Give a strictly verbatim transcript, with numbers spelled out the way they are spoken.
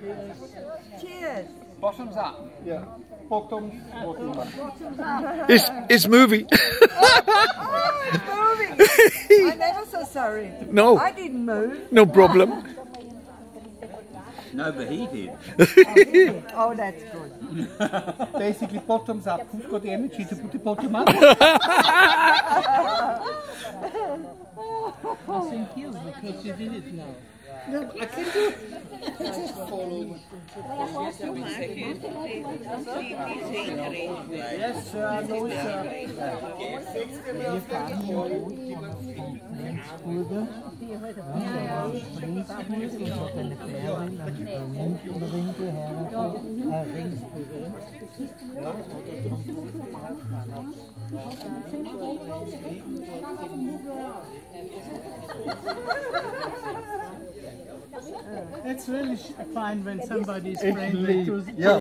Cheers. Bottoms up. Yeah. Bottoms, bottoms up. It's, it's moving. Oh, it's moving. I'm ever so sorry. No. I didn't move. No problem. No, but he did. Oh, that's good. Basically, bottoms up. Who's got the energy to put the bottom up? I think you, because you did it now. No, I can do it. Just follow. Yes, sir, no, sir. Wir fahren hier unten Linkskurve. Ja, Linkskurve und noch eine Fähre nach Linkskurve her. Linkskurve. It's really fine when somebody is friendly to Yeah.